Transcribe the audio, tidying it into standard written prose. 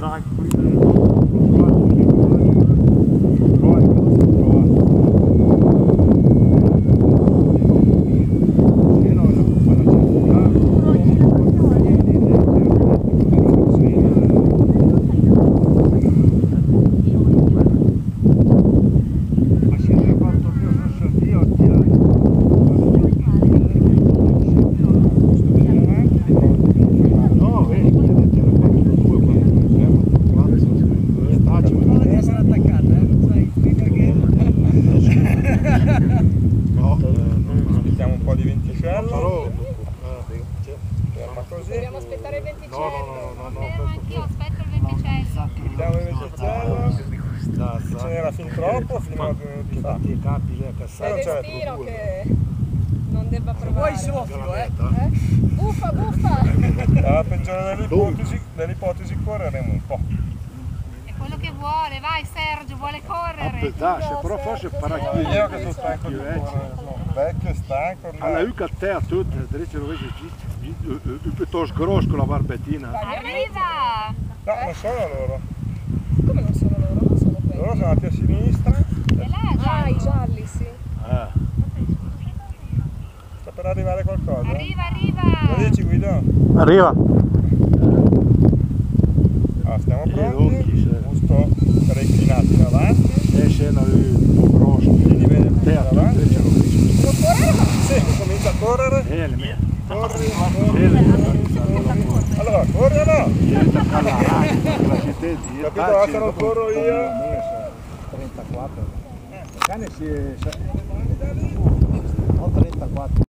Aspettiamo un po' di venticello. Ferma così. Dobbiamo aspettare il venticello. No, anch'io aspetto il venticello. Aspettiamo il venticello. Se ce n'era fin troppo, fino a 2 minuti fa. È destino che non debba provare. Vuoi soffio, Buffa, buffa! Alla peggiore dell'ipotesi correremo un po'. È quello che vuole, vai Sergio, vuole correre. Aspettasce, però forse parecchio. Io che sono stanco di correre, sono vecchio e stanco ormai. Alla uca a te a tutte, dritto rovescio, piuttosto grosso con la barbettina. Arriva! No, non sono loro. Come non sono loro? Non sono quelli. Loro sono andati a sinistra. E là, Ah, i gialli, sì. Sta per arrivare qualcosa. Arriva, arriva! Lo dici Guido? Arriva. Ah, stiamo pronti. Giusto per inclinati in avanti. E se era un po' grosso, Quindi vede te a tutte, dritto rovescio. Può correre? Sì, comincia a correre. Corri. Allora, corri o no? Capito? Basta non corro io. 34. Il cane si è... No, 34.